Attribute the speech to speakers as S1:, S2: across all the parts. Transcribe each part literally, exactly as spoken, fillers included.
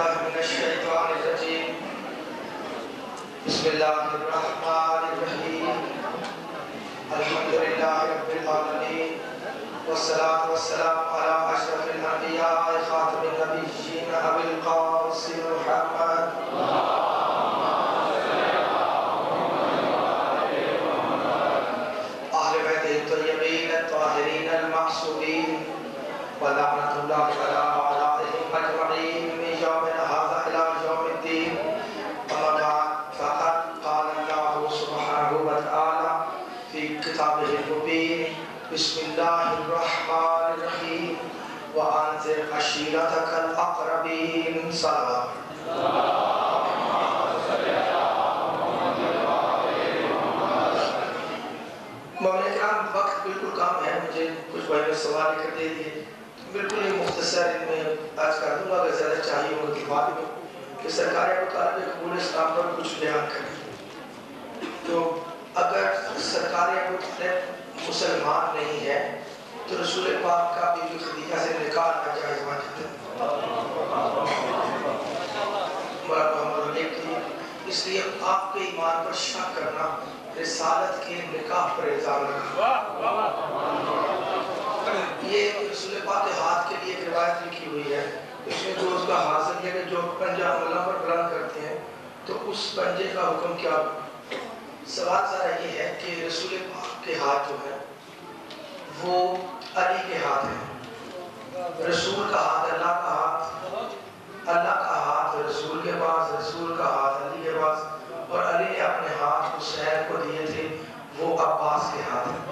S1: بالله من الشيطان الرجيم بسم الله الرحمن الرحيم الحمد لله رب العالمين والصلاة والسلام على أشرف الأنبياء خاتم النبيين أبي القاسم محمد أهل بيت الطيبين الطاهرين المعصومين ولعنة الله على أعدائهم أجمعين من يومنا هذا إلى يوم الدين. أما بعد فقد قال الله سبحانه وتعالى في كتابه المبين بسم الله الرحمن الرحيم وأنذر عشيرتك الأقربين. صلوات مولانا کرام وقت بالکل کام ہے، مجھے کچھ بھائی نے سوال کر دے دیے، بالکل یہ مختصر ان میں آج کر دوں گا، اگر زیادہ چاہیے ہوگا کہ بعد میں کہ سرکار ابو طالب قبول اسلام پر کچھ بیان کریں. تو اگر سرکار ابو طالب مسلمان نہیں ہے تو رسول پاک کا بی بی خدیجہ سے نکاح کا جائز واجب ہے. محمد علیہ کی اس لیے آپ کے ایمان پر شک کرنا رسالت کے نکاح پر الزام لگا. یہ رسول پاک کے ہاتھ کے لیے ایک روایت لکھی ہوئی ہے، اس میں جو اس کا حاصل ہے کہ جو پنجہ عملہ پر بلند کرتے ہیں تو اس پنجے کا حکم کیا. سوال ذرا یہ ہے کہ رسول پاک کے ہاتھ جو ہے وہ علی کے ہاتھ ہے. رسول کا ہاتھ اللہ کا ہاتھ، اللہ کا ہاتھ رسول کے پاس، رسول کا ہاتھ علی کے پاس، اور علی نے اپنے ہاتھ حسین کو دیے تھے، وہ عباس کے ہاتھ ہیں.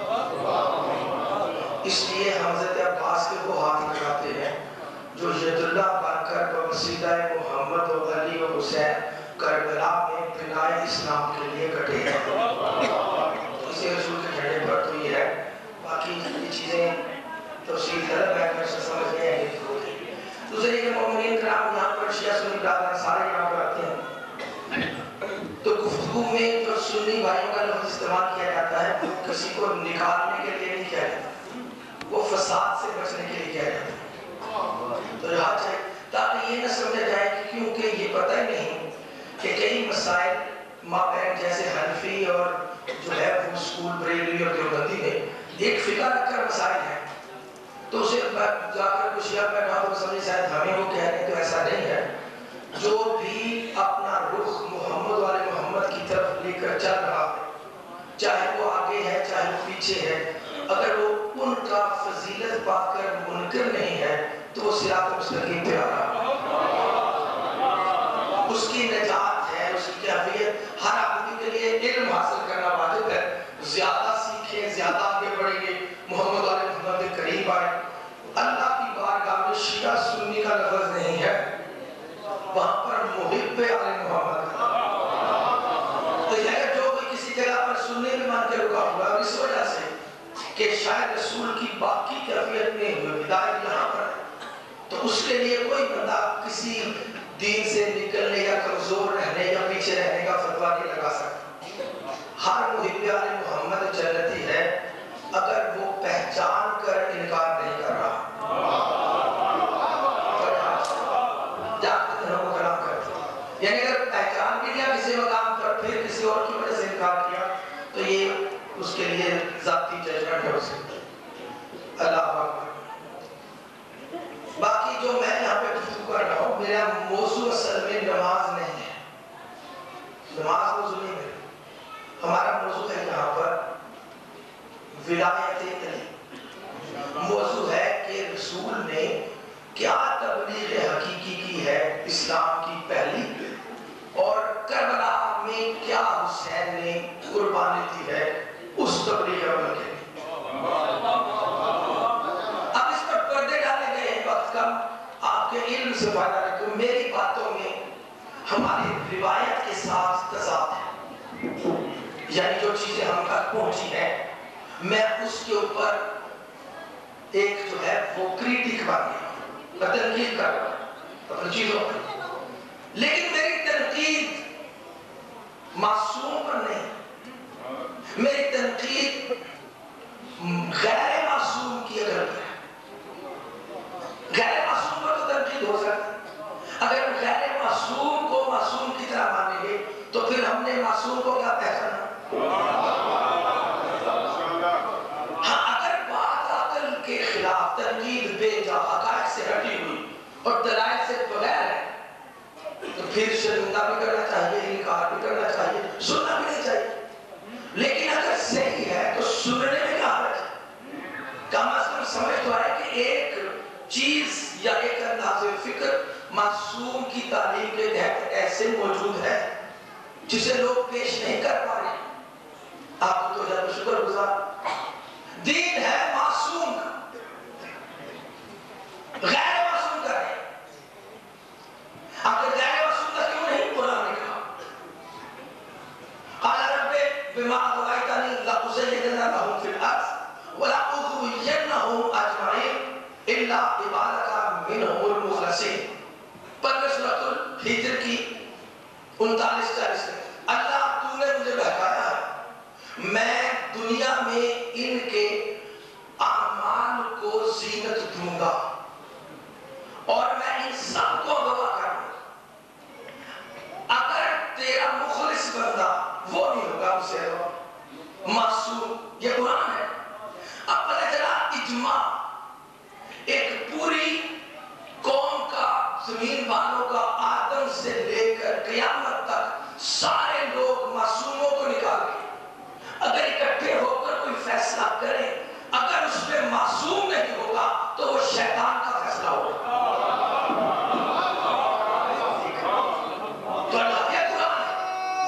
S1: اس لیے حضرت عباس کے وہ ہاتھ لگاتے ہیں جو ید اللہ بن کر بوسیلہ محمد و علی و حسین کربلا میں بنائے اسلام کے لیے کٹے ہیں. اسی رسول کے جھنڈے پر تو یہ ہے. باقی یہ چیزیں تفصیل طلب ہے، میں سمجھ گئے ہیں. دوسرے کہ مومنین کرام یہاں پر شیعہ سنی برادران سارے یہاں پر آتے ہیں تو گفتگو میں جو سنی بھائیوں کا لفظ استعمال کیا جاتا ہے وہ کسی کو نکالنے کے لیے نہیں کیا جاتا، وہ فساد سے بچنے کے لیے کیا جاتا ہے. تو یہاں چاہیے تاکہ یہ نہ سمجھا جائے کہ کیونکہ یہ پتہ ہی نہیں کہ کئی مسائل مابین جیسے حنفی اور جو ہے وہ اسکول بریلوی اور دیوبندی میں ایک فقہ رکھ کر مسائل ہیں تو اسے جا کر کچھ یا بیٹھا تو سمجھے شاید ہمیں وہ کہہ رہے ہیں. تو ایسا نہیں ہے. جو بھی اپنا رخ محمد والے محمد کی طرف لے کر چل رہا ہے، چاہے وہ آگے ہے چاہے وہ پیچھے ہے، اگر وہ ان کا فضیلت پا کر منکر نہیں ہے تو وہ صراط مستقیم پہ آ رہا ہے. اس کی نجات ہے، اس کی کیفیت. ہر آدمی کے لیے علم حاصل کرنا واجب ہے. زیادہ سیکھیں، زیادہ آگے بڑھیں گے، محمد والے محمد کے قریب آئے. اللہ کی بارگاہ میں شیعہ سنی کا لفظ نہیں ہے، وہاں پر محب آل محمد. تو یہ جو کسی جگہ پر سننے میں مان کے رکا ہوا ہے اس وجہ سے کہ شاید رسول کی باقی کیفیت میں ہدایت یہاں پر ہے، تو اس کے لیے کوئی بندہ کسی دین سے نکلنے یا کمزور رہنے یا پیچھے رہنے کا فتویٰ نہیں لگا سکتا. ہر محب آل محمد جنتی ہے اگر وہ پہچان کر انکار نہیں کر رہا. یعنی اگر پہچان بھی لیا کسی مقام پر پھر کسی اور کی وجہ سے انکار کیا تو یہ اس کے لیے ذاتی ججمنٹ ہو سکتا ہے. اللہ اکبر. باقی جو میں یہاں پہ گفتگو کر رہا ہوں میرا موضوع اصل میں نماز نہیں ہے، نماز موضوع نہیں ہے. ہمارا موضوع ہے یہاں پر ولایت علی. موضوع ہے کہ رسول نے کیا تبلیغ حقیقی کی ہے اسلام کی پہلی، اور کربلا میں کیا حسین نے قربانی دی ہے اس تبلیغ عمل کے لیے. اب اس پر پردے ڈالے گئے ہیں، وقت کا آپ کے علم سے فائدہ رکھو. میری باتوں میں ہماری روایت کے ساتھ تضاد ہے، یعنی جو چیزیں ہم تک پہنچی ہیں میں اس کے اوپر ایک جو ہے وہ کریٹک بن گیا، میں تنقید کر رہا ہوں اپنی چیزوں پر. لیکن میری تنقید معصوم پر نہیں، میری تنقید غیر معصوم کی اگر ہے. غیر معصوم پر تو تنقید ہو سکتا ہے، اگر غیر معصوم کو معصوم کی طرح مانیں گے تو پھر ہم نے معصوم کو کیا پہچانا؟ ہاں، اگر بات عقل کے خلاف تنقید بے جا حقائق سے ہٹی ہوئی اور دلائل سے بغیر ہے تو پھر شرمندہ بھی کرنا چاہیے، انکار بھی کرنا چاہیے، سننا بھی نہیں چاہیے. لیکن اگر صحیح ہے تو سننے میں کیا حرج ہے؟ کم از کم سمجھ تو آئے کہ ایک چیز یا ایک انداز فکر معصوم کی تعلیم کے تحت ایسے موجود ہے جسے لوگ پیش نہیں کر پا رہے. آپ کو تو جب شکر گزار دین ہے معصوم کا، غیر معصوم کا ہے. اگر غیر معصوم کا کیوں نہیں قرآن نے کہا قال رب بما اغويتني لأزينن لهم في الأرض ولأغوينهم أجمعين إلا عبادك منهم المخلصين. پندرہ سورۃ الحجر کی انتالیس چالیس میں اللہ تو نے مجھے بہکایا ہے، میں دنیا میں ان کے اعمال کو زینت دوں گا اور میں ان سب کو گواہ کروں گا. اگر تیرا مخلص بندہ وہ نہیں ہوگا اسے معصوم. یہ قرآن ہے. اب پتہ چلا اجماع ایک پوری قوم کا، زمین والوں کا، آدم سے لے کر قیامت تک سارے لوگ معصوموں کو نکال کے اگر اکٹھے ہو کر کوئی فیصلہ کریں، اگر اس میں معصوم نہیں ہوگا تو وہ شیطان کا فیصلہ ہوگا. تو اللہ یہ قرآن ہے.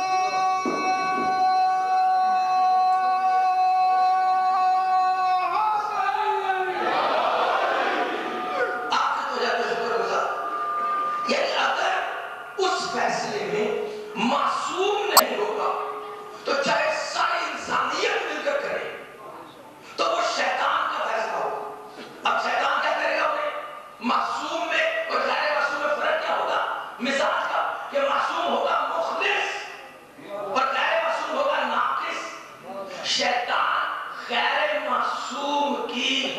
S1: آپ کی تو جاتے شکر گزار. یعنی اگر اس فیصلے میں معصوم نہیں ہوگا تو چاہے ساری انسانیت مل کر کرے تو وہ شیطان کا فیصلہ ہوگا. اب شیطان کیا کرے گا انہیں؟ معصوم میں اور غیر معصوم میں فرق کیا ہوگا مزاج کا؟ کہ معصوم ہوگا مخلص اور غیر معصوم ہوگا ناقص. شیطان غیر معصوم کی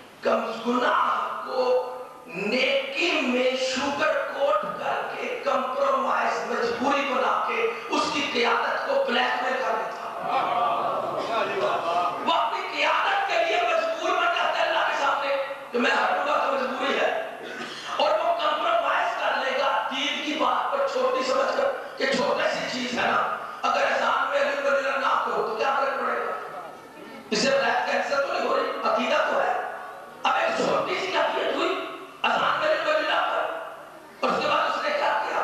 S1: گناہ کو نیکی میں شوگر کوٹ کر کے کمپرومائز مجبوری بنا کے اس کی قیادت کو بلیک میل کر دیتا. وہ اپنی قیادت کے لیے مجبور بن جاتا ہے اللہ کے سامنے کہ میں ہٹوں گا تو مجبوری ہے، اور وہ کمپرومائز کر لے گا دین کی بات پر چھوٹی سمجھ کر کہ چھوٹی سی چیز ہے نا، اگر اذان میں علی وغیرہ نہ کرو تو کیا فرق پڑے گا؟ اس سے بلیک کینسر تو نہیں ہو رہی، عقیدہ تو ہے. اب ایک چھوٹی سی عقیدت ہوئی اذان میں علی وغیرہ پر، اور اس کے بعد اس نے کیا کیا؟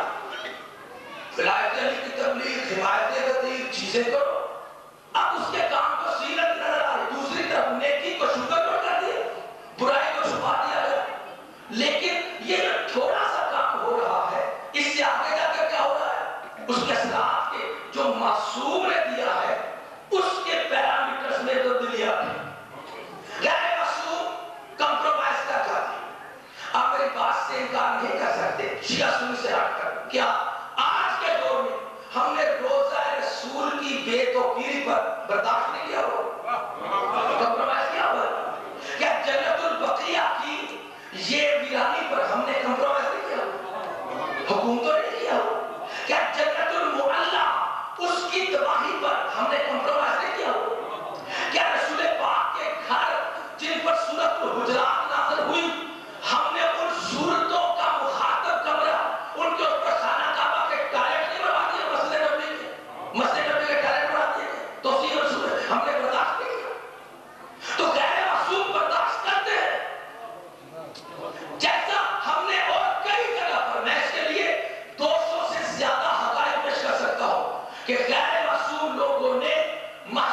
S1: ولایت علی کی تبلیغ، حمایت غدیر چیزیں کرو. اب اس کے کام کو سیرت نظر آ رہی، دوسری طرف نیکی کو شوگر کوٹ کر دیا، برائی کو چھپا دیا گیا. لیکن یہ جو تھوڑا سا کام ہو رہا ہے اس سے آگے جا کر کیا ہو رہا ہے؟ اس کے اثرات کے جو معصوم نے دیا ہے اس کے پیرامیٹرز میں تبدیلی آ رہی. غیر معصوم کمپرومائز کر جاتی. آپ میری بات سے انکار نہیں کر سکتے شیعہ سنی سے ہٹ کر. کیا آج کے دور میں ہم نے روزہ رسول کی بے توقیری پر برداشت نہیں کیا ہوا؟ کمپرومائز کیا ہوا؟ کیا جنت البقیہ کی یہ ویرانی پر ہم نے کمپرومائز نہیں کیا ہوا؟ حکوم تو نہیں کیا ہوا. کیا جنت المعلا اس کی تباہی پر ہم نے کمپرومائز نہیں کیا ہوا؟ کیا رسول پاک کے گھر جن پر سورۃ الحجرات نازل ہوئی ہم نے ان صورتوں کا مخاطب کمرہ ان کے اوپر خانہ کعبہ کے ٹائلٹ نہیں بنا دیے؟ مسجد نبوی کے مسجد نبوی کے ٹائلٹ بنا دیے تو اسی رسول ہم نے برداشت نہیں کیا. تو غیر معصوم برداشت کرتے ہیں جیسا ہم نے اور کئی جگہ پر. میں اس کے لیے دو سو سے زیادہ حقائق پیش کر سکتا ہوں کہ غیر معصوم لوگوں نے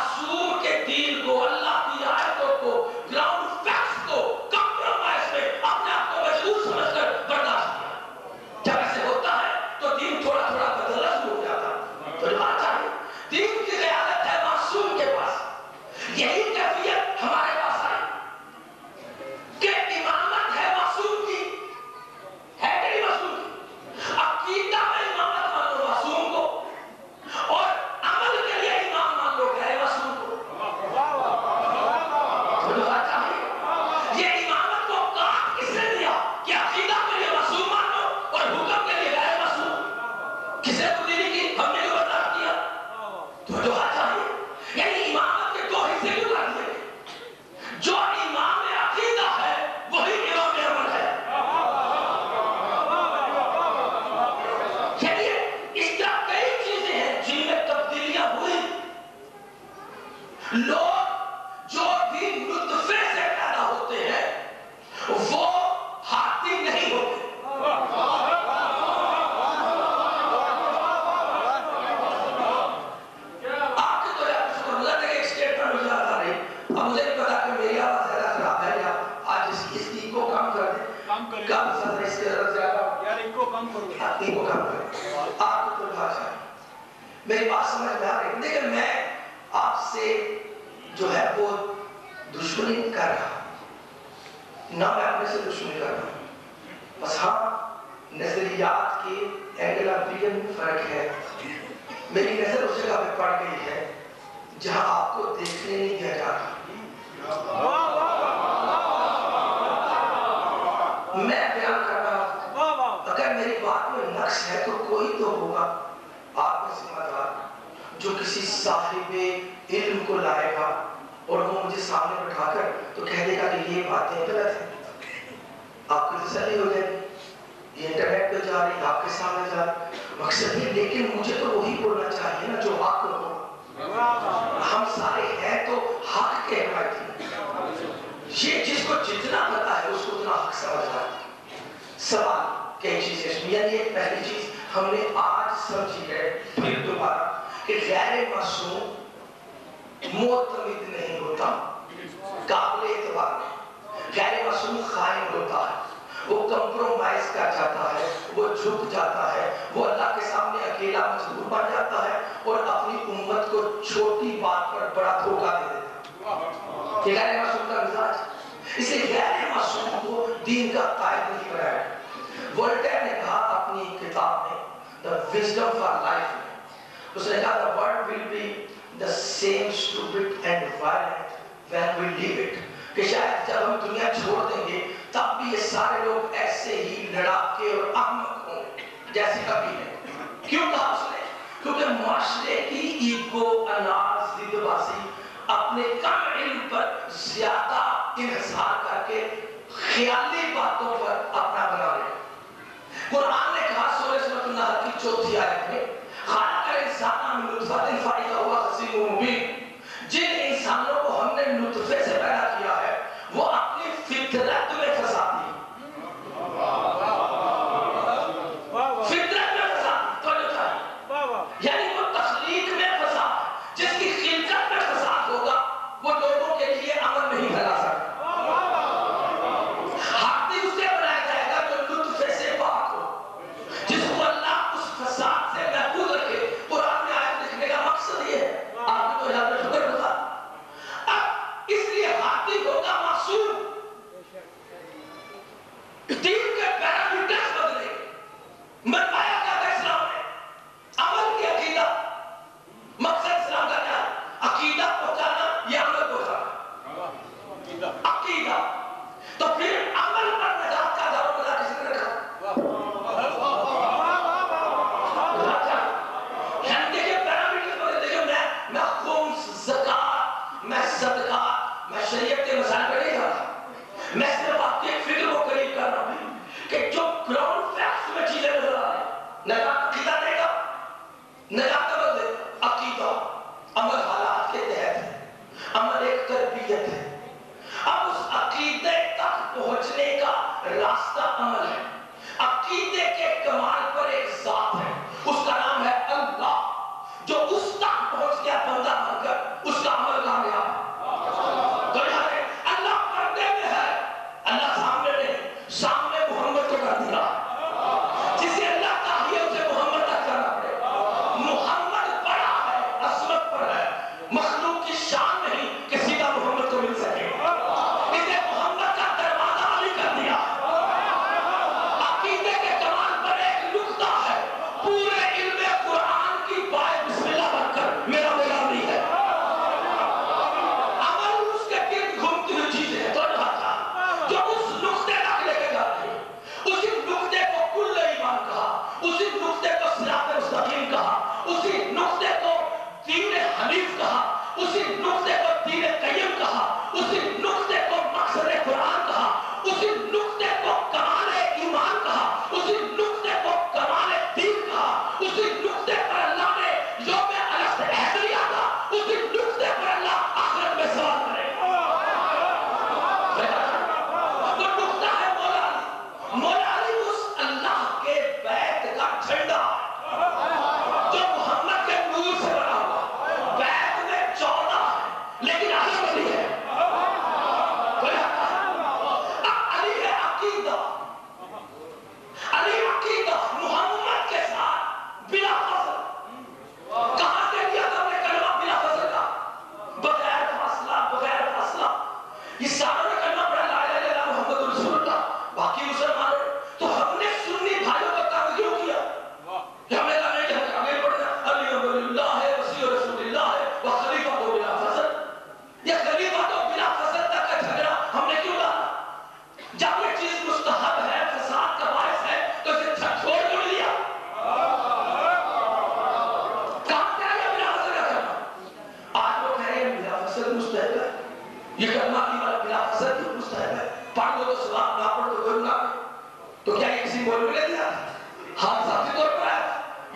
S2: کام کرو گے،
S1: آپ تین کو کام کریں، آپ کو پربھا جائیں. میری بات سمجھ میں آ رہی ہے؟ دیکھیں میں آپ سے جو ہے وہ دشمنی نہیں کر رہا، نہ میں اپنے سے دشمنی کر رہا ہوں، بس ہاں نظریات کے اینگل آف ویژن میں فرق ہے. میری نظر اس جگہ پہ پڑ گئی ہے جہاں آپ کو دیکھنے نہیں دیا جا رہا. میں بیان کر رہا ہوں، اگر میری بات میں نقص ہے تو کوئی تو ہوگا آپ میں ذمہ دار جو کسی صاحب علم کو لائے گا اور وہ مجھے سامنے بٹھا کر تو کہہ دے گا کہ یہ باتیں غلط ہیں. آپ کی تسلی ہو جائے گی، یہ انٹرنیٹ پہ جا رہی، آپ کے سامنے جا رہی، مقصد یہ. لیکن مجھے تو وہی بولنا چاہیے نا جو حق ہو. ہم سارے ہیں تو حق کے حمایتی ہیں. یہ جس کو جتنا پتا ہے اس کو اتنا حق سمجھنا ہے. سوال کئی چیزیں اس میں، یعنی ایک پہلی چیز ہم نے آج سمجھی ہے پھر دوبارہ کہ غیر معصوم معتمد نہیں ہوتا، قابل اعتبار نہیں. غیر معصوم خائن ہوتا ہے، وہ کمپرومائز کر جاتا ہے، وہ جھک جاتا ہے، وہ اللہ کے سامنے اکیلا مجبور بن جاتا ہے اور اپنی امت کو چھوٹی بات پر بڑا دھوکہ دے دیتا ہے. یہ غیر معصوم کا مزاج. اسے غیر معصوم کو دین کا قائد نہیں بنایا. وولٹیر نے کہا اپنی کتاب میں The Wisdom for Life میں، اس نے کہا the world will be the same stupid and violent when we leave it. کہ شاید جب ہم دنیا چھوڑ دیں گے تب بھی یہ سارے لوگ ایسے ہی لڑاکے اور احمق ہوں گے جیسے کبھی ہیں. کیوں کہا اس نے؟ کیونکہ معاشرے کی ایگو، اناز، ضد بازی اپنے کم علم پر زیادہ انحصار کر کے خیالی باتوں پر اپنا بنا لے. قرآن نے کہا سورہ سورۃ النحل کی چوتھی آیت میں خلق الانسان من نطفۃ فاذا هو خصیم مبین. جن انسانوں کو ہم نے نطفے سے پیدا کیا ہے وہ اپنی فطرت میں فسادی ہیں. فطرت میں فساد تو جو چاہیے، یعنی وہ تخلیق میں فساد، جس کی خلقت میں فساد ہوگا وہ لوگوں کے لیے عمل نہیں پھیلا سکتا. ہاتھی اسے بنایا جائے گا جو نطفے سے پاک ہو، جس کو اللہ اس فساد سے محفوظ رکھے. قرآن میں آیت لکھنے کا مقصد یہ ہے. آپ کو یاد رکھو گا اب اس لیے ہاتھی ہوگا معصوم. دین کے پیرامیٹرز بدلے. منوایا کیا تھا اسلام نے؟ عمل کی عقیدہ. مقصد اسلام کا کیا ہے؟ عقیدہ پہنچانا یا عمل پہنچانا؟ عقیدہ. تو پھر عمل پر نجات کا دار و مدار کس نے رکھا؟ یعنی دیکھیں پیرامیٹرز بدلے. دیکھیں میں میں خمس، زکات، میں صدقات، میں شریعت کے مسائل پہ نہیں جا رہا. میں صرف آپ کی ایک فکر کو قریب کر رہا ہوں کہ جو گراؤنڈ فیکٹس میں چیزیں نظر آ رہی ہیں. نجات عقیدہ دے گا، نجات کا بدلے عقیدہ. عمل حالات کے تحت ہے، عمل ایک تربیت ہے. اب اس عقیدے تک پہنچنے کا راستہ عمل ہے. عقیدے کے کمال پر ایک ذات ہے، اس کا نام ہے اللہ. جو اس تک پہنچ گیا بندہ بن کر، اس کا عمل کامیاب ہے. تو یہاں ہے اللہ پردے میں ہے، اللہ سامنے نہیں. سامنے محمد کو کر دیا. جسے اللہ چاہیے اسے محمد تک کرنا پڑے. محمد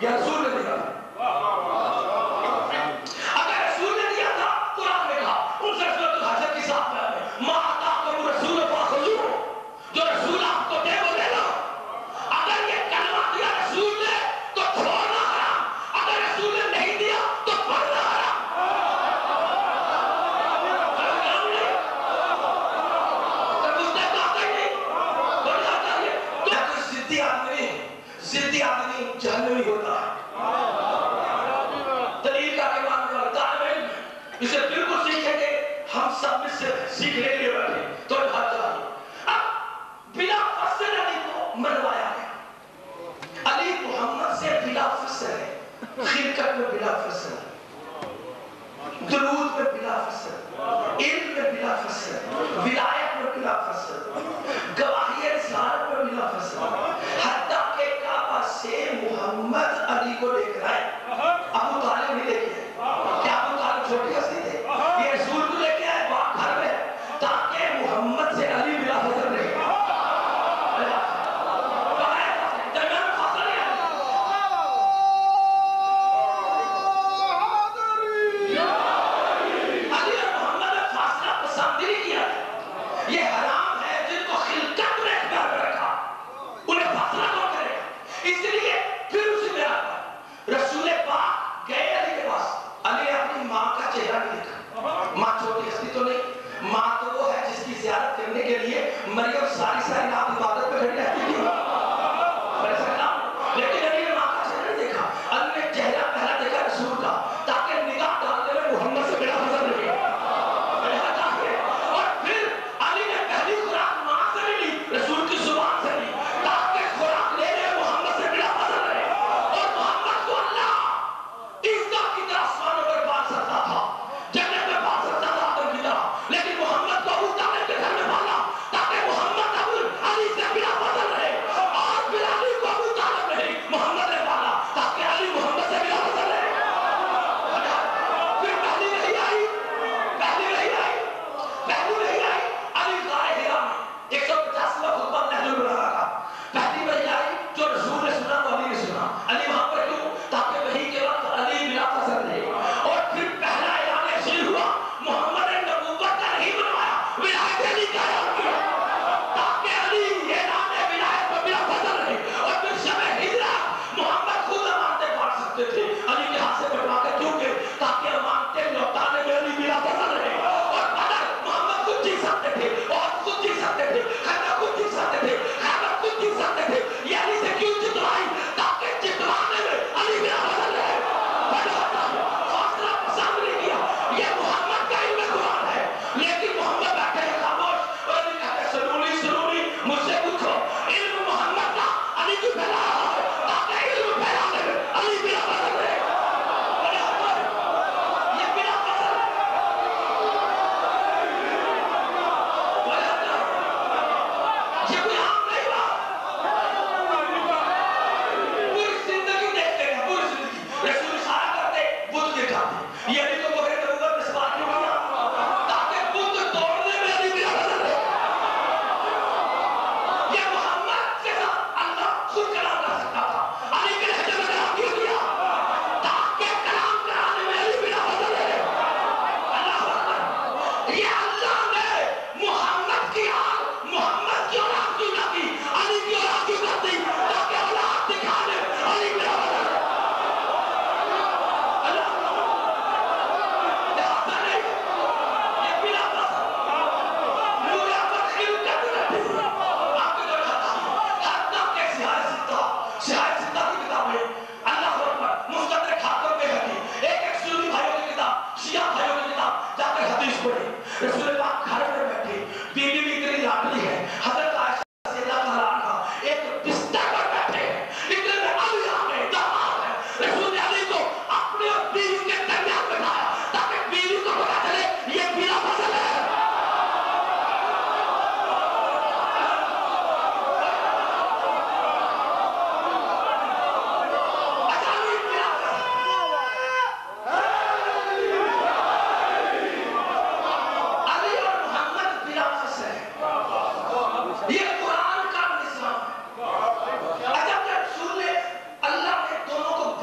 S1: یا رسول نے دیا تھا؟ اگر رسول نے دیا تھا قرآن نے کہا ان سے سورۃ الحشر کی صاحب میں ما آتاکم الرسول فخذوہ، جو رسول آپ کو دے وہ لے لو. اگر یہ کلمہ دیا رسول نے تو چھوڑنا حرام، اگر رسول نے نہیں دیا تو پڑھنا حرام. ضدی آدمی ضدی آدمی جہنمی ہوتا ہے. دلیل کا کے ماننے والا طالب علم اسے بالکل سیکھیں گے. ہم سب میں سے سیکھنے کے لیے بیٹھے تو بھاگ جائیے. اب بلا فصل علی کو منوایا گیا. علی محمد سے بلا فصل ہے، خلقت میں بلا فصل، درود میں بلا فصل، علم میں بلا فصل، ولایت میں بلا فصل، گواہی رسالت میں بلا فصل. حتیٰ کہ کعبہ سے محمد علی کو لے کر آئے. ابو طالب نہیں لے کے آئے. کیا ابو طالب چھوٹی ہستی تھے؟ یہ رسول کو لے کے آئے باپ گھر میں تاکہ محمد سے علی بلا فصل رہے. رسول پاک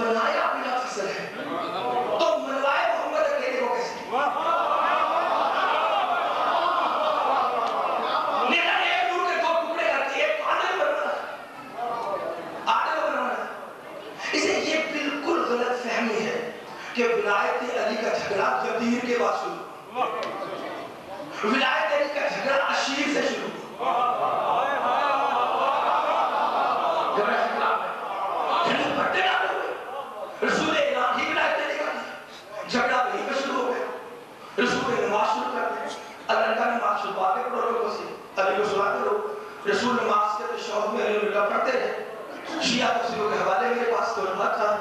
S1: منایا بلا فصل ہے تو منوائے محمد اکیلے کو کیسے؟ میرا ایک نور کے دو ٹکڑے کرتی ایک تو آدھے بنانا آدھے بنانا اسے یہ بالکل غلط فہمی ہے کہ ولایت علی کا جھگڑا غدیر کے بعد شروع ولایت علی کا جھگڑا عشیر سے شروع رسول الہی ولایت علی کا جھگڑا وہیں پہ شروع ہو گیا رسول نماز شروع کرتے ہیں اللہ کا نماز شروع آگے پڑھو لوگوں سے علی کو سنا کرو رسول نماز کے تو شوق میں علی اللہ پڑھتے رہے شیعہ تفسیروں کے حوالے میرے پاس تو اللہ تھا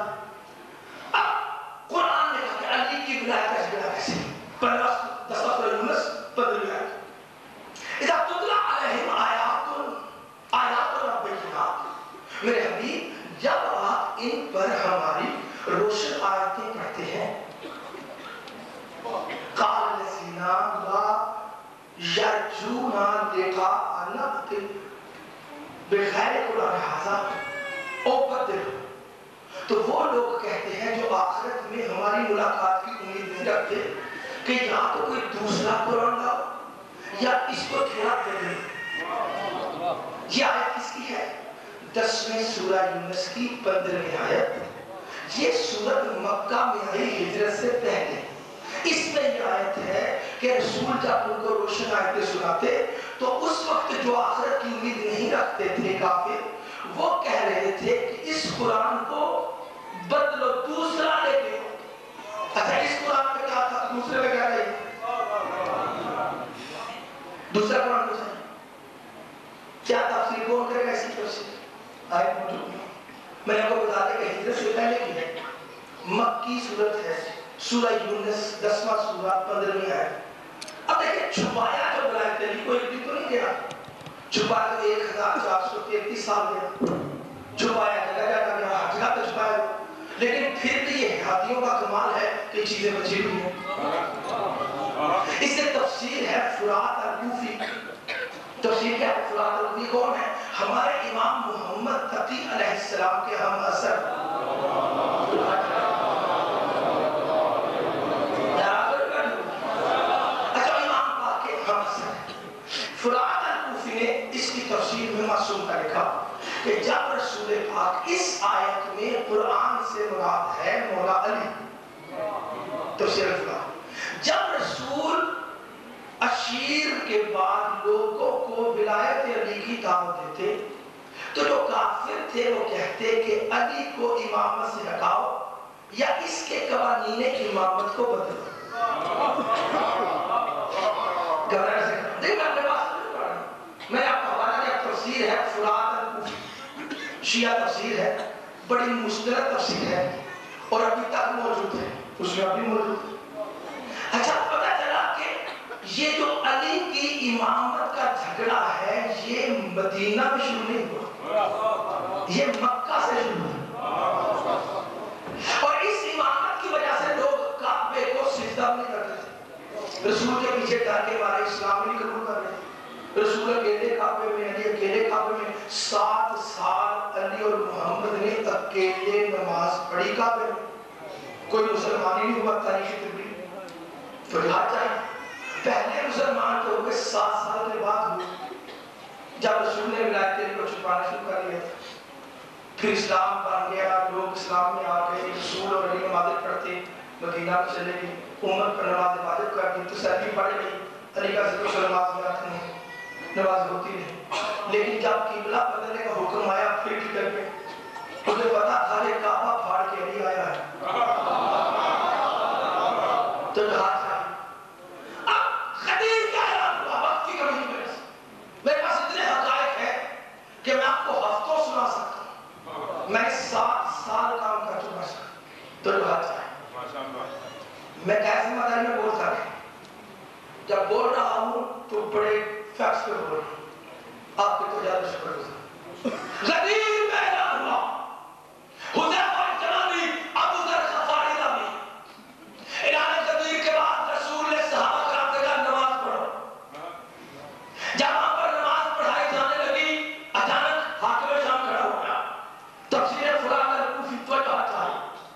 S1: قرآن نے کہا کہ علی کی ولایت کا جھگڑا کیسے پندرہ دس سورہ یونس پندرہویں آیت اذا تتلی علیہم آیات آیات ربیہات میرے حبیب جب آپ ان پر ہماری روشن آیتیں پڑھتے ہیں قال الذین لا یرجون لقاءنا بغیر قرآن ھذا او بدل تو وہ لوگ کہتے ہیں جو آخرت میں ہماری ملاقات کی امید نہیں رکھتے کہ یا تو کوئی دوسرا قرآن لاؤ یا اس کو تھوڑا بدل یہ آیت کس کی ہے دسویں سورہ یونس کی پندرہویں آیت یہ سورت مکہ میں آئی ہجرت سے پہلے اس میں یہ آیت ہے کہ رسول جب ان کو روشن آیتیں سناتے تو اس وقت جو آخرت کی امید نہیں رکھتے تھے کافر وہ کہہ رہے تھے کہ اس قرآن کو بدلو دوسرا لے کے اچھا اس قرآن میں کیا تھا دوسرے میں کیا رہے دوسرا قرآن کو چاہیے کیا تفسیر کون کرے گا اس کی تفسیر آیت موجود نہیں میں نے آپ کو بتا دیا کہ ہجرت سے پہلے کی ہے مکی صورت ہے سورہ یونس دسواں سورہ پندرہویں آیت اب دیکھیں چھپایا جو ولایت علی کو ایک بھی تو نہیں گیا چھپایا تو ایک ہزار چار سو تینتیس سال گیا چھپایا جگہ جگہ گیا ہر جگہ پہ چھپایا لیکن پھر بھی یہ ہاتھیوں کا کمال ہے کہ چیزیں بچی ہوئی ہیں اس سے تفسیر ہے فرات الکوفی تفسیر کیا ہے فرات الکوفی کون ہے ہمارے امام محمد تقی علیہ السلام کے ہم اثر اچھا امام پاک کے ہم اثر فرات الکوفی نے اس کی تفسیر میں معصوم کا لکھا کہ جب رسول پاک اس آیت میں قرآن سے مراد ہے مولا علی تفسیر فرات جب رسول عشیر کے بعد لوگوں کو ولایت علی کی دعوت دیتے تو جو کافر تھے وہ کہتے کہ علی کو امامت سے ہٹاؤ یا اس کے قوانین امامت کو بدلو گھبرانے سے دیکھ میں اپنے پاس میں آپ کو حوالہ دیا تفسیر ہے فرات الکوفی شیعہ تفسیر ہے بڑی مستند تفسیر ہے اور ابھی تک موجود ہے اس میں ابھی موجود ہے اچھا پتہ چلا کہ یہ جو علی کی امامت کا جھگڑا ہے یہ مدینہ میں شروع نہیں ہوا یہ مکہ سے شروع ہوا اور اس امامت کی وجہ سے لوگ کعبے کو سجدہ نہیں کرتے تھے رسول کے پیچھے ڈر کے مارے اسلام نہیں قبول کر رہے رسول اکیلے کعبے میں علی اکیلے کعبے میں سات سال علی اور محمد نے اکیلے نماز پڑھی کعبے میں کوئی مسلمان ہی نہیں ہوا تاریخ تبلیغ تو یہاں چاہیے پہلے مسلمان تو ہوئے سات سال کے بعد ہوئے جب رسول نے ولایت علی کو چھپانا شروع کر لیا پھر اسلام بن گیا لوگ اسلام میں آ گئے رسول اور علی نمازیں پڑھتے مدینہ میں چلے گئے امت پر نماز واجب کر دی تو سیلفی پڑھ گئی علی کا ذکر سے نماز میں آتے ہیں نماز ہوتی نہیں لیکن جب قبلہ بدلنے کا حکم آیا پھر ٹھیک گئے مجھے پتا تھا یہ کعبہ پھاڑ کے علی آیا ہے تو جہاں چاہیے اب خدیر کیا اعلان ہوا وقت کی کمی کی وجہ سے میرے پاس اتنے حقائق ہیں کہ میں آپ کو ہفتوں سنا سکتا ہوں میں سات سال کام کر چکا سکتا تو جہاں چاہیے میں کیسے مداری میں بول سکتا جب بول رہا ہوں تو بڑے فیکس پہ بول رہا ہوں آپ کے تو زیادہ شکر گزار غدیر میں اعلان ہوا حذیفہ الجمالی ابو ذر غفاری نامی اعلان غدیر کے بعد رسول نے صحابہ کرام سے کہا نماز پڑھو جب وہاں پر نماز پڑھائی جانے لگی اچانک حاکم شام کھڑا ہو گیا تفسیر فرات الکوفی تو کہا چاہیے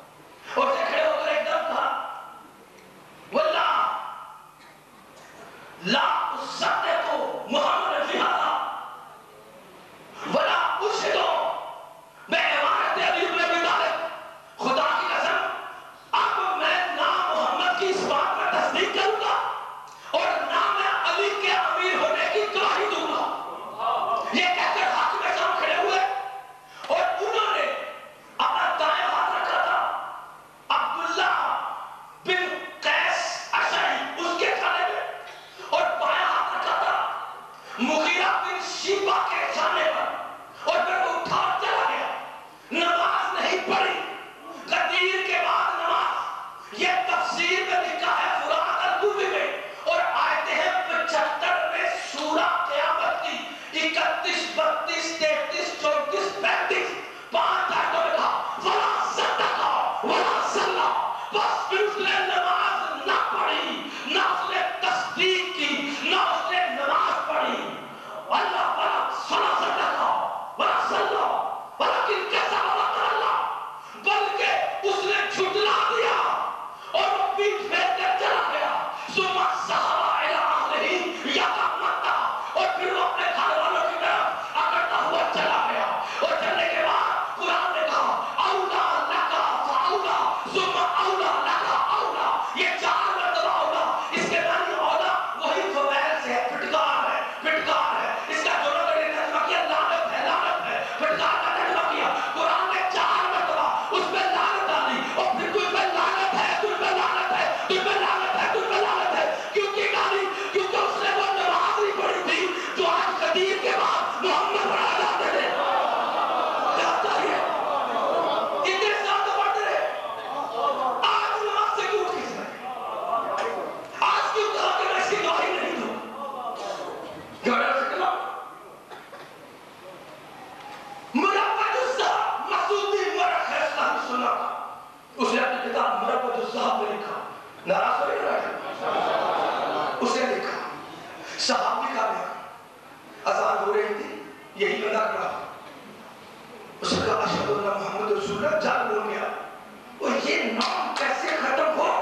S1: نام کیسے ختم ہو؟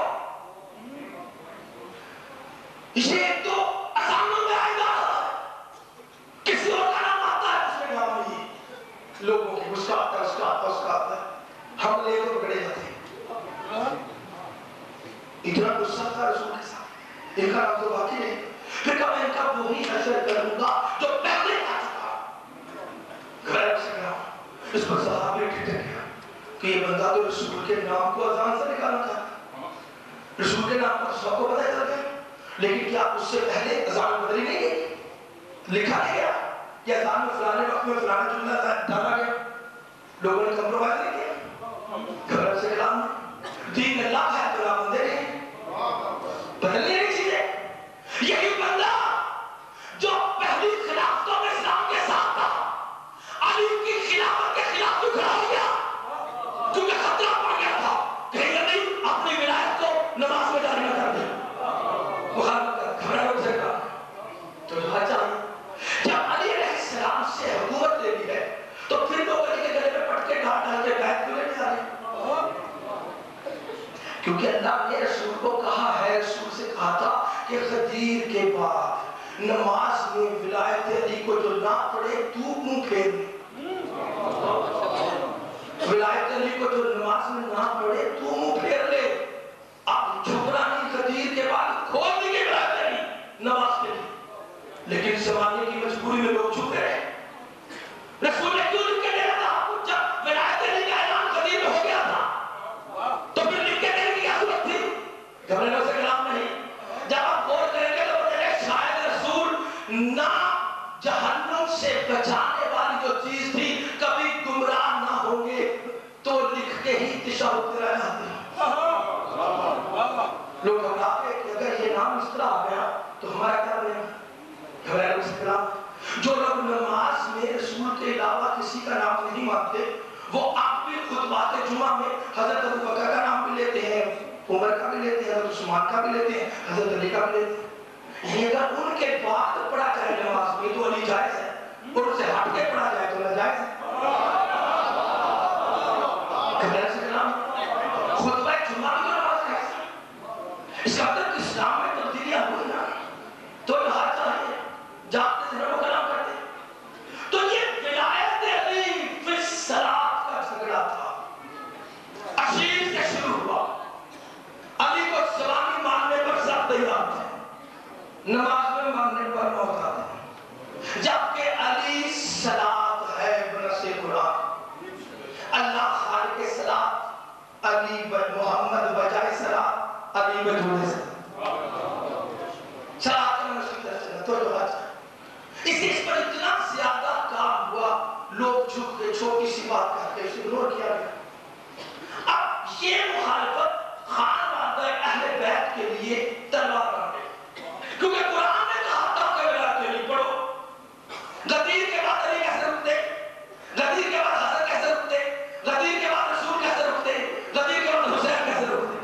S1: یہ تو اذانوں میں آئے گا، کسی اور کا نام آتا ہے اس میں نام نہیں، لوگوں کی اس کا آتا ہے اس کا آتا ہے اس کا آتا ہے، ہم لے تو پکڑے جاتے ہیں۔ اتنا غصہ تھا رسول کے ساتھ، ان کا نام تو باقی نہیں، پھر کہا میں ان کا وہی حشر کروں گا جو پہلے آ چکا۔ غیر سے کہا اس پر صحابی ٹھٹک گیا کہ یہ بندہ تو رسول کے نام کو اذان سے نکالنا چاہتا، رسول کے نام کو سب کو پتہ چل گیا، لیکن کیا اس سے پہلے اذان بدلی نہیں گئی، لکھا نہیں گیا یا اذان میں فلانے وقت میں فلانے جملہ ڈالا گیا، لوگوں نے کمپرومائز نہیں کیا۔ غیر سے کلام دین اللہ ہے بلا بندے نہیں بدلنے نہیں چیزیں۔ یہی بندہ جو پہلی خلافتوں میں اسلام کے ساتھ تھا، علی کی خلافت کے خلاف کیوں کھڑا ہو گیا؟ کیونکہ خطرہ پڑ گیا تھا کہیں نہیں اپنی ولایت کو نماز میں جاری نہ کر دے، مخالفت کر گھبرا ہو سکتا تو یہاں چاہیے۔ جب علی علیہ السلام سے حکومت لے لی ہے تو پھر لوگ علی کے گلے میں پٹ کے ڈال ڈال کے بیعت کیوں نہیں آ رہے؟ کیونکہ اللہ نے رسول کو کہا ہے، رسول سے کہا تھا کہ غدیر کے بعد نماز میں ولایت علی کو جو نہ پڑھے تو منہ پھیر لے، ولایت علی کو جو نماز میں نہ پڑھے تو منہ پھیر لے۔ اب جھگڑا نہیں، غدیر کے بعد کھول دی گئی ولایت علی نماز کے لیے، لیکن زمانے کی مجبوری میں لوگ جھکتے رہے۔ رسول نے کیوں لکھ کے دیا تھا؟ جب ولایت علی کا اعلان غدیر میں ہو گیا تھا تو پھر لکھ کے دینے کی کیا ضرورت تھی؟ گھبرانے سے کلام نہیں۔ جب آپ غور کریں گے تو پتہ ہے شاید رسول نہ جہنم سے بچانے والی جو چیز تھی، کبھی گمراہ نہ ہوں گے تو لکھ کے ہی تشہد کرا جاتے ہیں۔ لوگ گھبرا کے کہ اگر یہ نام اس طرح آ گیا تو ہمارا کیا بنے گا؟ گھبرانے سے کلام۔ جو لوگ نماز میں رسول کے علاوہ کسی کا نام نہیں مانتے، وہ آخری خطبات جمعہ میں حضرت ابو بکر کا نام بھی لیتے ہیں، عمر کا بھی لیتے ہیں، حضرت عثمان کا بھی لیتے ہیں، حضرت علی کا بھی لیتے ہیں۔ یہ اگر ان کے بعد پڑھا جائے نماز میں تو علی جائز ہے، اور ان سے ہٹ کے پڑھا جائے تو ناجائز ہے۔ گھبرانے سے کلام۔ خطبہ جمعہ بھی تو نماز جائز ہے۔ اس کا مطلب اسلام میں تبدیلیاں ہوئی نا، تو یہاں چاہیے جاتے سے وہ کلام کرتے ہیں۔ تو یہ ولایت علی فی الصلاۃ کا جھگڑا تھا، اشیر سے شروع ہوا، علی کو زبانی ماننے پر سب تیار تھے، نماز میں ماننے پر محتاط تھے، جبکہ علی صلاۃ ہے بنص قرآن، اللہ خالق صلاۃ، علی محمد بجائے صلاۃ، علی بجوڑے صلاۃ، صلاۃ کا مشکل ہے تو جو بات ہے۔ اس پر اتنا زیادہ کام ہوا، لوگ جھک کے چھوٹی سی بات کر کے اسے اگنور کیا گیا۔ اب یہ مخالفت خانوادہ اہل بیت کے لیے تلوار بن گئی، کیونکہ قرآن نے کہا تھا کہ ولایت علی پڑھو۔ غدیر کے بعد علی کیسے رکتے؟ غدیر کے بعد حسن کیسے رکتے؟ غدیر کے بعد رسول کیسے رکتے؟ غدیر کے بعد حسین کیسے رکتے؟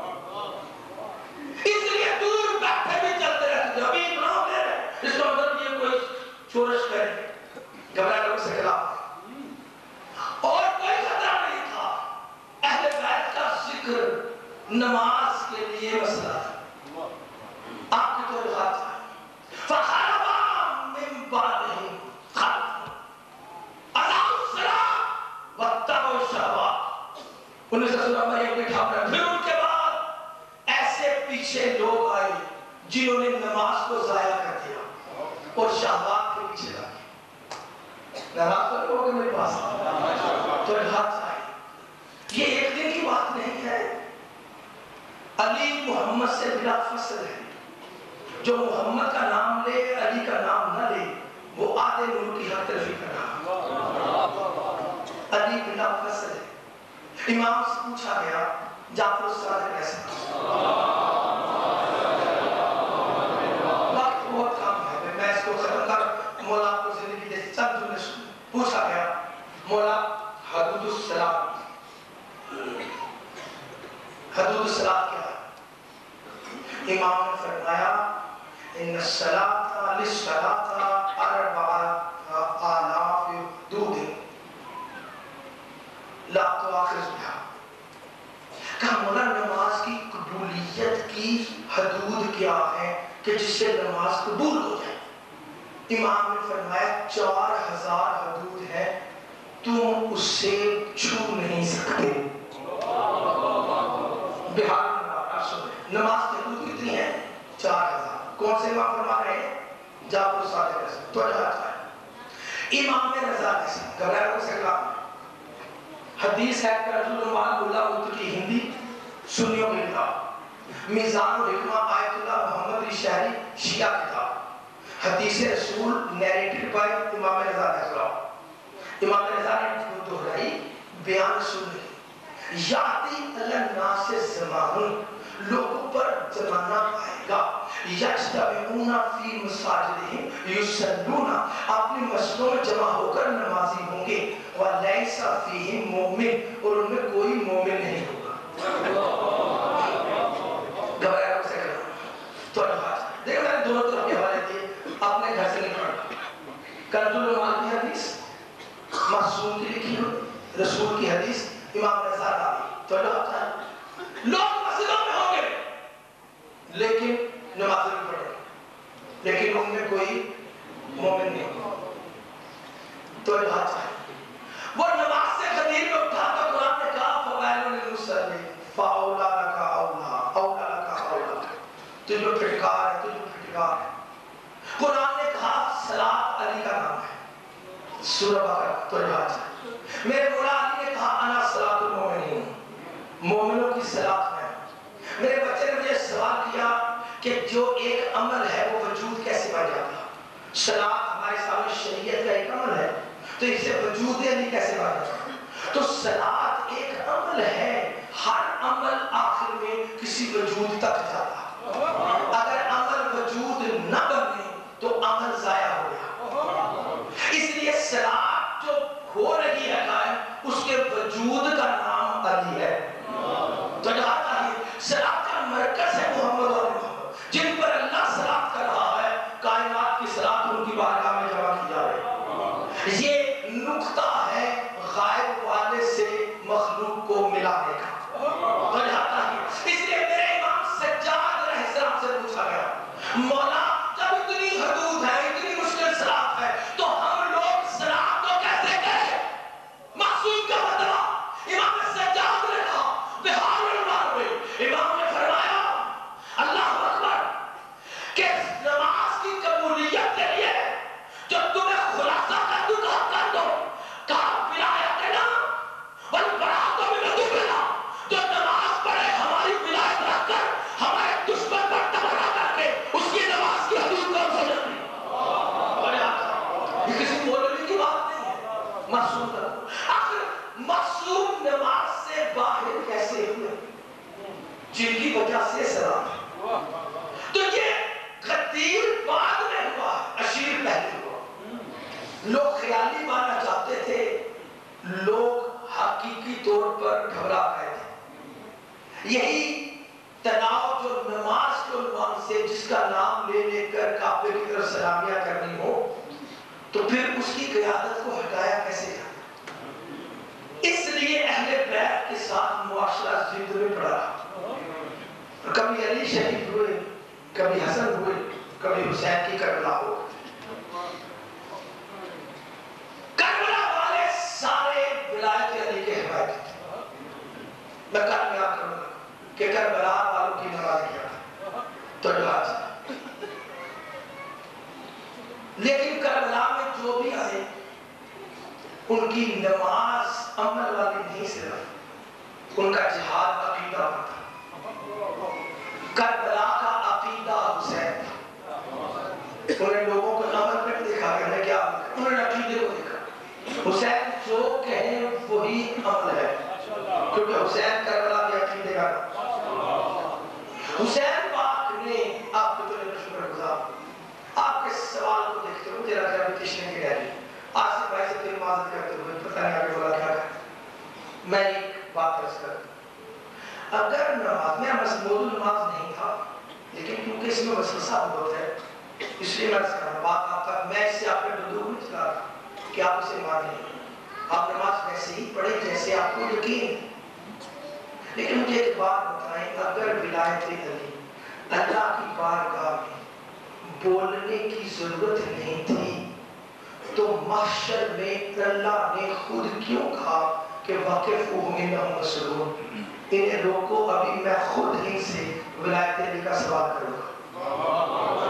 S1: اس لیے دور بیٹھے بھی چلتے رہتے تھے، ابھی اتنا ہو گیا ہے، اس کا مطلب یہ کوئی شورش کرے، گھبرانے لوگ سے خلاف، اور کوئی خطرہ نہیں تھا۔ اہل بیت کا ذکر نماز کے لیے مسئلہ تھا۔ آپ کی تو رضاعت ہے فَخَلَفَ مِن بَعْدِهِمْ خَلْفٌ أَضَاعُوا الصَّلَاةَ وَاتَّبَعُوا الشَّهَوَاتِ۔ انیس سو نمبر ایک میں ٹھاپ رہا ہے۔ پھر ان کے بعد ایسے پیچھے لوگ آئے جنہوں نے نماز کو ضائع کر دیا اور شہوات کے پیچھے لگے۔ ناراض تو لوگ میرے پاس تو ہاتھ آئے، یہ ایک دن کی بات نہیں ہے۔ علی محمد سے بلا فصل ہے، جو محمد کا نام لے علی کا نام نہ لے وہ آدھے ملک کی حق تلفی کر رہا۔ علی بلا فصل ہے۔ امام سے پوچھا گیا جعفر الصادق کیسا؟ وقت بہت کام ہے، میں اس کو ختم کر مولا کو زندگی جیسے چند جملے سن۔ پوچھا گیا مولا حدود الصلاۃ، حدود الصلاۃ کیا ہے؟ امام نے فرمایا ان الصلاۃ للصلاۃ اربعۃ آلاف حدود لا تؤاخذ بها۔ کہا مولا نماز کی قبولیت کی حدود کیا ہے کہ جس سے نماز قبول ہو جائے؟ امام نے فرمایا چار ہزار حدود ہے، تم اس سے چھو نہیں سکتے۔ بہار نماز کی حدود کتنی ہے؟ چار ہزار۔ کون سے امام فرما رہے ہیں؟ جعفر صادق رسول تو جاتا ہے امام رضا رسول گھبرایا کو سکلام حدیث ہے کہ رسول اللہ اللہ ملت کی ہندی سنیوں کی کتاب، میزان الحکمہ آیت اللہ محمد شہری شیعہ کتاب، حدیث رسول نیریٹڈ بائی امام رضا رسول۔ امام رضا نے دہرائی بیان رسول نے یاتی الناس زمان، لوگوں پر زمانہ آئے گا یجتمعون فی مساجدہم یصلون، اپنی مسجدوں میں جمع ہو کر نمازی ہوں گے، ولیس فیہم مومن، اور ان میں کوئی مومن نہیں ہوگا۔ گھبرایا کو سے کرنا تو الفاظ دیکھو میں نے دونوں طرف کے حوالے دیے، اپنے گھر سے نکال کنز الایمان کی حدیث معصوم کی لکھی ہوئی، رسول کی حدیث امام رضا ڈالی تو الفاظ لوگ مسجدوں میں ہوں گے لیکن نماز نہیں پڑھیں گے، لیکن ان میں کوئی مومن نہیں ہوگا۔ تو الفاظ وہ نماز سے خدیر میں اٹھا تو قرآن نے کہا فوائل للمصلی فاولا لکا اولا اولا لکا اولا، تجھے پھٹکار ہے تجھے پھٹکار ہے۔ قرآن نے کہا صلاۃ علی کا نام ہے، سورہ بقرہ تو الفاظ میرے مولا علی نے کہا انا صلاۃ المومنین، مومنوں کی صلاۃ میں۔ میرے بچے نے مجھے سوال کیا کہ جو ایک عمل ہے وہ وجود کیسے پا جاتا؟ صلاۃ ہمارے سامنے شریعت کا ایک عمل ہے تو اسے وجود علی کیسے پا جاتا؟ تو صلاۃ ایک عمل ہے، ہر عمل آخر میں کسی وجود تک جاتا، اگر عمل وجود نہ بنے تو عمل ضائع ہو گیا۔ اس لیے صلاۃ جو ہو رہی ہے قائم، اس کے وجود کا نام علی ہے۔ تو جاتا ہے صلاۃ کا مرکز ہے محمد اور محمد، جن پر اللہ صلاۃ کر رہا ہے، کائنات کی صلاۃ ان کی بارگاہ میں جمع کی جا رہی ہے۔ یہ نقطہ ہے غائب والے سے مخلوق کو ملانے کا۔ تو جاتا ہے اس لیے میرے امام سجاد علیہ السلام سے پوچھا گیا مولا جب اتنی حدود ہے اتنی مشکل صلاۃ ہے تو ہم لوگ صلاۃ کو کیسے کریں؟ معصوم کا بدلہ امام سجاد نے کہا بہار الانوار میں امام نے فرمایا اللہ اکبر کہ نماز کی قبولیت کے لیے جو تمہیں خلاصہ کر دو کہا کر دو کہا ولایت نا والبراءۃ من عدونا، جو نماز پڑھے ہماری ولایت رکھ کر ہمارے دشمن پر تبرہ کر کے اس کی نماز کی حدود کو سمجھتے ہیں۔ یہ کسی مولوی کی بات نہیں ہے، معصوم کا آخر معصوم نماز سے باہر کیسے ہوئے؟ جن کی وجہ سے سلام ہے۔ تو یہ غدیر بعد میں ہوا، اشیر پہلے ہوا۔ لوگ خیالی ماننا چاہتے تھے، لوگ حقیقی طور پر گھبرا گئے تھے۔ یہی تناؤ جو نماز کے عنوان سے جس کا نام لے لے کر کعبے کی طرف سلامیاں کرنی ہو تو پھر اس کی قیادت کو ہٹایا کیسے جاتا؟ اس لیے اہل بیت کے ساتھ معاشرہ زد میں پڑا رہا۔ کبھی علی شہید ہوئے، کبھی حسن ہوئے، کبھی حسین کی کربلا ہو۔ کربلا والے سارے ولایت علی کے حمایت تھے۔ میں کامیاب کروں گا کہ کربلا والوں کی نماز کیا تو نماز، لیکن کربلا میں جو بھی آئے ان کی نماز عمل والی نہیں، صرف ان کا جہاد عقیدہ ہوتا۔ کربلا کا عقیدہ حسین تھا، انہیں لوگوں کو عمل میں دیکھا کہ انہیں کیا عمل ہے، انہوں نے عقیدے کو دیکھا۔ حسین جو کہیں وہی عمل ہے، کیونکہ حسین کربلا کے عقیدے کا حسین پاک نے آپ کو تو شکر گزار آپ کے سوال کو دیکھتے ہوئے تیرا گھر میں کشنے کی ڈیری آصف بھائی سے تیری معذرت کرتے ہوئے پتہ نہیں آگے بولا کیا کریں۔ میں ایک بات رس کر اگر نماز میں مسمود نماز نہیں تھا، لیکن کیونکہ اس میں وسوسہ بہت ہے اس لیے میں رس کر رہا بات آپ کا، میں اس سے آپ نے بدوگ نہیں چلا رہا کہ آپ اسے مان لیں، آپ نماز ویسے ہی پڑھیں جیسے آپ کو یقین ہے، لیکن مجھے بات بتائیں، اگر ولایت علی اللہ کی بارگاہ میں بولنے کی ضرورت نہیں تھی تو محشر میں اللہ نے خود کیوں کہا کہ وَقِفُوهُمْ إِنَّهُمْ مَسْئُولُونَ؟ انہیں روکو، ابھی میں خود ہی سے ولایت علی کا سوال کروں گا۔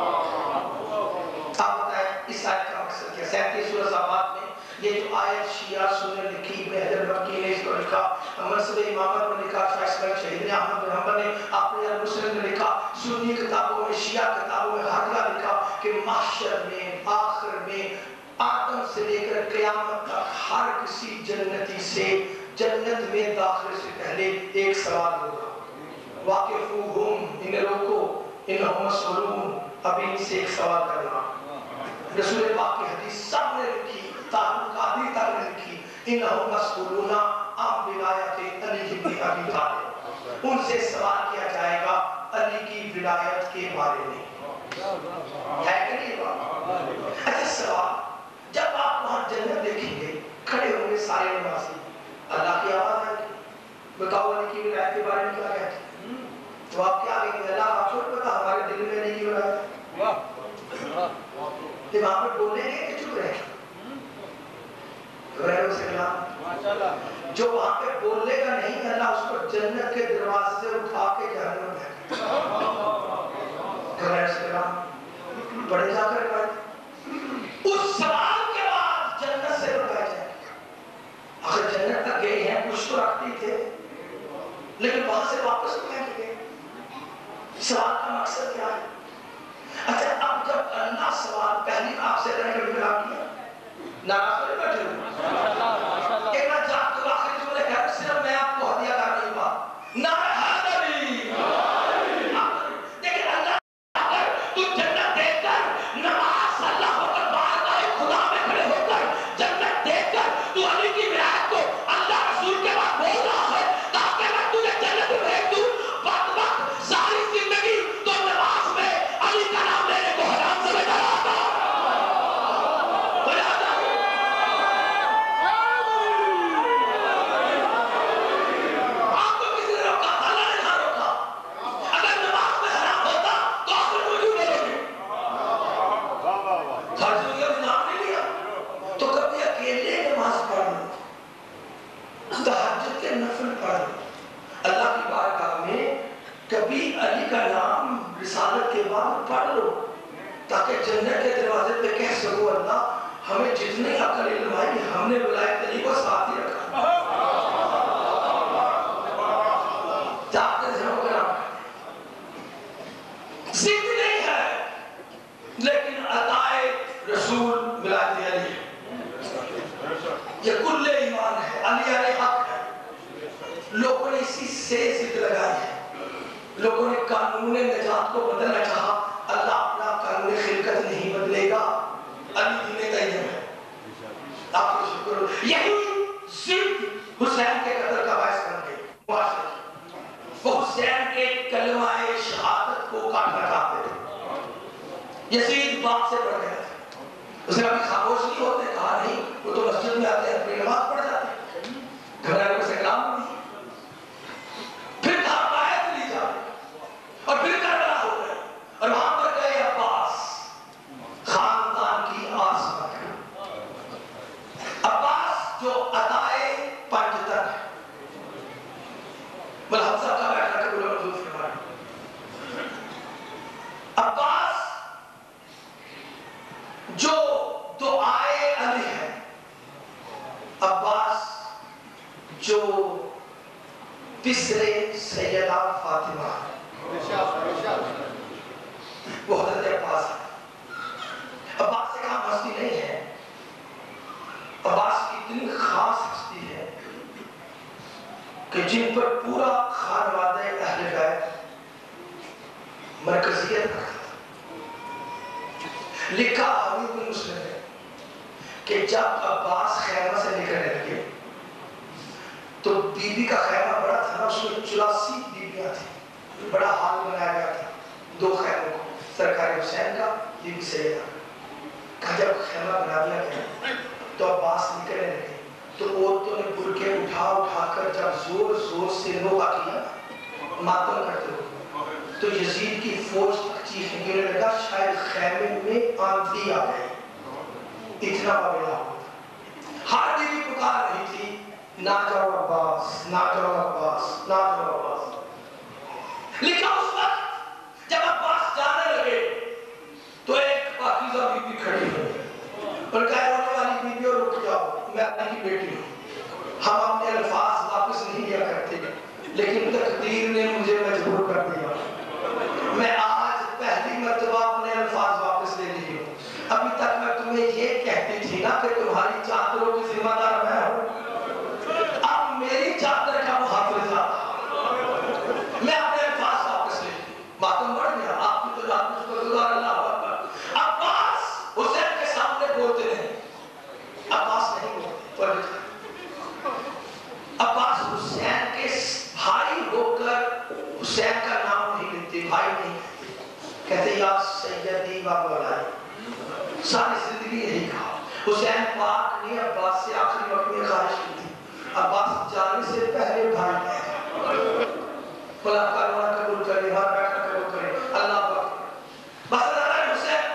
S1: آپ بتائیں اس آیت کا مقصد کیا؟ سینتیس سورہ صافات میں یہ جو آیت شیعہ سننے لکھی، بہدر مکی نے اس کو لکھا، منصب امامت میں لکھا، فیصلہ شہید احمد بن حنبل نے اپنے المسلم میں لکھا، سنی کتابوں میں، شیعہ کتابوں میں ہر جگہ لکھا کہ محشر میں آخر میں آدم سے لے کر قیامت تک ہر کسی جنتی سے جنت میں داخلے سے پہلے ایک سوال ہوگا، واقفوہم، انہیں روکو، انہم مسئولون، ابھی ان سے ایک سوال کرنا۔ رسول پاک کی حدیث سب نے لکھی، طاہر قادری تک نے لکھی، انہم مسئولون عن ولایت علی بن ابی طالب، ان سے سوال کیا جائے گا علی کی ولایت کے بارے میں۔ ہے کہ نہیں بات؟ اچھا سوال، جب آپ وہاں جنت دیکھیں گے، کھڑے ہوں گے سارے نمازی، اللہ کی آواز ہے کہ بتاؤ علی کی ولایت کے بارے میں کیا کہتے ہیں؟ تو آپ کیا کہیں گے؟ اللہ آپ چھوڑ پتا ہمارے دل میں نہیں کی ولایت ہے، کہ وہاں پر بولیں گے کہ چپ رہے تو رہے اسے کلام، جو وہاں پہ بولے گا نہیں اللہ اس کو جنت کے دروازے سے اٹھا کے جہنم میں تو رہے اسے کلام بڑے جا کر روایت۔ اس سوال کے بعد جنت سے اٹھائے جائے، اگر جنت تک گئے ہیں کچھ تو رکھتی تھے لیکن وہاں سے واپس نہیں گئے، سوال کا مقصد کیا ہے؟ اچھا اب جب اللہ سوال پہلی آپ سے رہے گا کیا کیا ناراض کرے بیٹھے ہوں کہ میں جات کو آخری جو لے کر صرف میں آپ کو ہدیہ کر رہی بات ناراض نبی لیکن اللہ اگر تو جنت دیکھ کر نماز اللہ ہو کر بارگاہ خدا میں کھڑے ہو کر جنت دیکھ کر تو علی کی ولایت کو اللہ رسول کے بعد بول رہا ہے تاکہ میں تجھے جنت میں بھیج دوں، وقت وقت ساری زندگی تو نماز میں علی کا نام لینے کو حرام سمجھ رہا تھا۔ تاکہ جنت کے دروازے پہ کہہ سکو اللہ ہمیں جتنی عقل علم آئی ہم نے ولایت علی کو ساتھ ہی رکھا، چاہتے ہیں ہو گیا ضد نہیں ہے لیکن عطائے رسول ولایت علی یہ کل ایمان ہے، علی علیہ حق ہے۔ لوگوں نے اسی سے ضد لگائی ہے، لوگوں نے قانون نجات کو بدلنا چاہا، اللہ اپنا قانون خلقت نہیں بدلے گا، علی دین قیم ہے۔ آپ کو شکر ہو یہی ضد حسین کے قتل کا باعث بن گئی معاشرے، وہ حسین کے کلمہ شہادت کو کاٹنا چاہتے تھے، یزید باپ سے پڑھ گیا تھا، اسے ابھی خاموش نہیں ہوتے، کہا نہیں وہ تو مسجد میں آتے ہیں اپنی نماز پڑھ جاتے ہیں، گھبرانے کو سے کلام نہیں، پھر کہا باعث لی جاتے اور پھر کربلا ہو گئے اور وہاں پر گئے عباس خاندان کی آسمت، عباس جو عطائے پنجتن ہے، ملحظہ کا بیٹھا کہ بلو مضوف کے بارے، عباس جو دعائے علی ہے، عباس جو پسرے سیدہ فاطمہ وہ حضرت عباس ہے۔ عباس سے کہاں ہستی نہیں ہے، عباس کی اتنی خاص ہستی ہے کہ جن پر پورا خانوادہ اہل بیت مرکزیت رکھتا تھا۔ لکھا حبیب بن مسلم ہے کہ جب عباس خیمہ سے نکلنے لگے تو بی بی کا خیمہ بڑا تھا نا، اس میں چلاسی بیویاں تھیں، بڑا حال بنایا گیا تھا دو خیموں کو، سرکار حسین کا بی بی سیدہ کا۔ جب خیمہ بنا دیا گیا تو عباس نکلنے لگے تو عورتوں نے برقعے اٹھا اٹھا کر جب زور زور سے نوحہ کیا ماتم کرتے ہوئے، تو یزید کی فوج تک چیخنے کے لیے لگا شاید خیمے میں آندھی آ گئی، اتنا وابلہ ہوا۔ ہر بیوی پکار رہی تھی نہ جاؤ عباس، نہ جاؤ عباس، نہ جاؤ عباس۔ لکھا اس وقت جب عباس جانے لگے تو ایک پاکیزہ بی بی کھڑی ہوئی اور کہا رونے والی بی بی اور رک جاؤ، میں اپنی کی بیٹی ہوں، ہم اپنے الفاظ واپس نہیں لیا کرتے لیکن تقدیر نے مجھے مجبور کر دیا، میں آج پہلی مرتبہ اپنے الفاظ واپس لے لی ہوں۔ ابھی تک میں تمہیں یہ کہتی تھی نا کہ تمہاری چادروں کی ذمہ دار میں ہوں، اب میری چادر کا محافظ میں اپنے الفاظ واپس لے لی، ماتم بڑھ گیا، آپ کی تو جان مجھ پر گزار اللہ اکبر۔ عباس حسین کے سامنے بولتے نہیں، عباس نہیں بولتے، عباس حسین کے بھائی ہو کر حسین کا نام نہیں لیتے، بھائی نہیں کہتے یا سیدی و مولائی، ساری زندگی یہی کہا۔ حسین پاک نے عباس سے آخری وقت میں خواہش کی تھی، عباس جانے سے پہلے بھائی کہے خدا کا رونا قبول کرے، ہر بیٹھنا قبول کرے، اللہ پاک بس اللہ حسین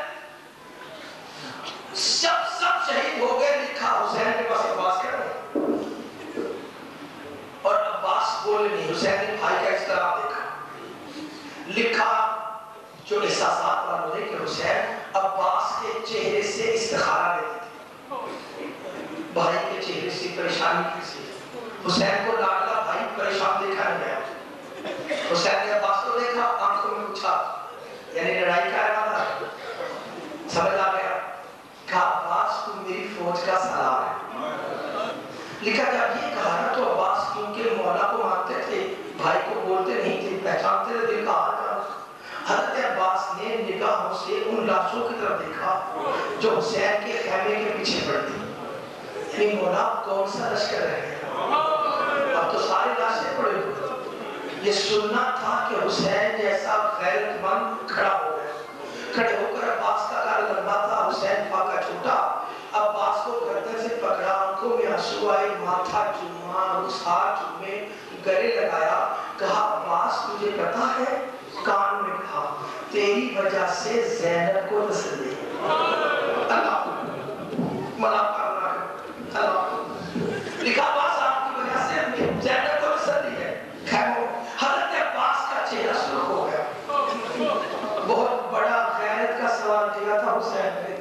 S1: سب سب شہید ہو گئے۔ لکھا حسین کے پاس عباس کر رہے اور عباس بولے نہیں، حسین نے بھائی کا اس طرح دیکھا۔ لکھا جو احساسات والوں نے کہ حسین عباس کے چہرے سے استخارہ لیتے تھے، بھائی کے چہرے سے پریشانی کسی حسین کو لاڈلا بھائی پریشان دیکھا نہیں گیا۔ حسین نے عباس کو دیکھا، آنکھوں میں پوچھا یعنی لڑائی کا ارادہ سمجھ آ گیا، کہا عباس تو میری فوج کا سالار ہے۔ لکھا جب یہ کہا نا تو عباس کیونکہ مولا کو مانتے تھے، بھائی کو بولتے نہیں تھے، پہچانتے تھے، دل کا حال جانا۔ حضرت عباس نے نگاہوں سے ان لاشوں کی طرف دیکھا جو حسین کے خیمے کے پیچھے پڑی تھی، یعنی مولا کون سا لشکر رہ گیا، اب تو سارے لاشیں پڑے ہوئے۔ یہ سننا تھا کہ حسین جیسا غیرت مند کھڑا ہو گیا، کھڑے ہو کر عباس کا کار لمبا تھا، حسین پاکا چھوٹا، عباس کو گردن سے پکڑا، آنکھوں میں آنسو آئے، ماتھا چوما، رخسار چومے، گلے لگایا، کہا عباس تجھے پتا ہے، کان میں کہا تیری وجہ سے زینب کو تسلی ہے، اللہ ملا کرنا ہے، اللہ لکھا عباس آپ کی وجہ سے زینب کو تسلی ہے۔ خیموں حضرت عباس کا چہرہ سرخ ہو گیا، بہت بڑا غیرت کا سوال کیا تھا حسین نے،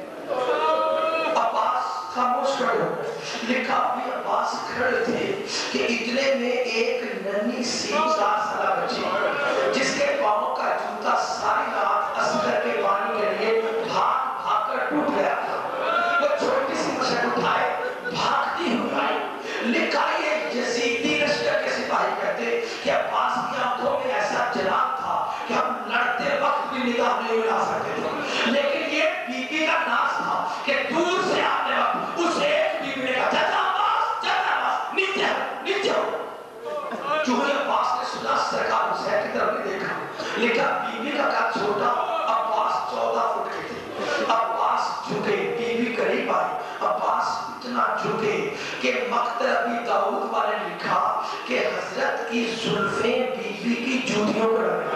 S1: عباس خاموش کھڑے ہو گئے۔ لکھا بھی عباس کھڑے تھے کہ اتنے میں ایک ننھی سی چار سالہ بچی جس کے پاؤں کا جوتا ساری رات اصغر کے پانی کے لیے بھاگ بھاگ کر ٹوٹ گیا تھا، وہ چھوٹی سی مشک اٹھائے بھاگتی ہوئی آئی۔ لکھا یہ یزیدی لشکر کے سپاہی کہتے کہ عباس کی آنکھوں میں ایسا جلال تھا کہ ہم لڑتے وقت بھی نگاہ نہیں ملا سکتے تھے، لیکن یہ بی بی کا ناز تھا کہ دور سے آنے وقت اس ایک بی بی نے کہا چچا عباس، چچا عباس، نیچے ہو نیچے ہو۔ چونکہ عباس نے سنا سرکار حسین کی طرف بھی دیکھا، لکھا بی بی کا قد چھوٹا، عباس چودہ فٹ کے تھے، عباس جھکے، بی بی قریب آئی، عباس اتنا جھکے کہ مقتل ابی داؤد والے لکھا کہ حضرت کی زلفیں بی بی کی جوتیوں کو لگی،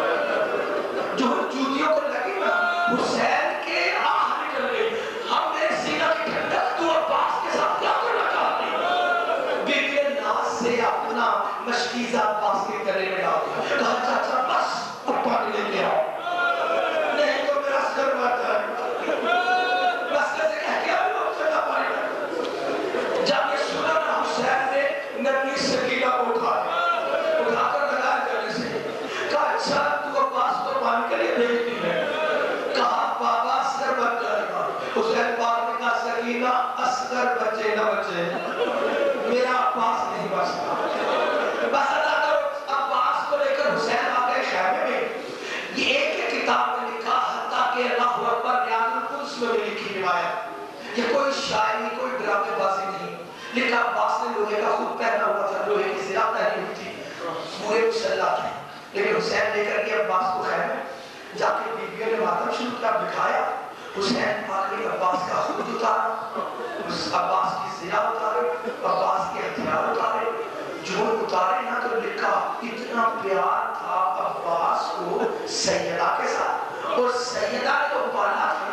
S1: جو جوتیوں کو لگی نا حسین کے آہ نکل گئی، ہم میرے سینہ کی ٹھنڈک تو عباس کے ساتھ کیا کرنا چاہتی؟ بی بی نے ناز سے اپنا مشکیزہ عباس کے گلے میں ڈال دیا، کہا چاچا بس اب پانی لے کے آؤ، نہیں تو میرا سر مر جائے گا، بس کیسے کہہ کے آؤ چچا پانی لے۔ جب یہ سنا نا حسین نے نبی سکینہ کو اٹھا اٹھا کر لگا گلے سے، کہا اچھا تو عباس کو پانی کے لیے بھیجتی ہے، کہا بابا سر بچ جائے گا۔ حسین پاک نے کہا سکینہ اصغر بچے نہ بچے، میرا عباس نہیں بچتا۔ بس اللہ کرو عباس کو لے کر حسین آ گئے خیمے میں۔ یہ ایک ایک کتاب میں لکھا حتیٰ کہ اللہ اکبر ریاض القدس میں بھی لکھی روایت، یہ کوئی شاعری کوئی ڈرامے بازی نہیں۔ لکھا عباس نے لوہے کا خود پہنا ہوا تھا، لوہے کی زرہ پہنی ہوئی تھی، پورے مسلح تھے، لیکن حسین لے کر کے عباس کو خیمے جا کے بیویوں نے ماتم شروع کیا، بکھایا، حسین پاک نے عباس کا خود اتارا، عباس کی زرہ اتارے، عباس کے ہتھیار اتارے، جون اتارے۔ بخاری نہ تو لکھا اتنا پیار تھا عباس کو سیدہ کے ساتھ، اور سیدہ نے تو بالا تھا